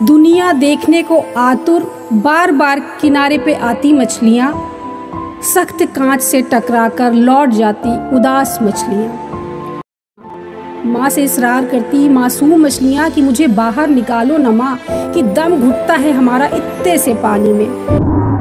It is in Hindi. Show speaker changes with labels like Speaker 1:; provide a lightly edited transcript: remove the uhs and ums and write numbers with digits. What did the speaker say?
Speaker 1: दुनिया देखने को आतुर बार बार किनारे पे आती मछलियाँ, सख्त कांच से टकराकर लौट जाती उदास मछलियाँ। माँ से इसरार करती मासूम मछलियाँ कि मुझे बाहर निकालो न माँ, कि दम घुटता है हमारा इत्ते से पानी में।